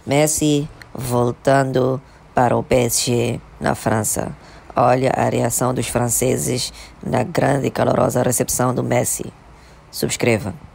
Messi voltando para o PSG na França. Olha a reação dos franceses na grande e calorosa recepção do Messi. Subscreva.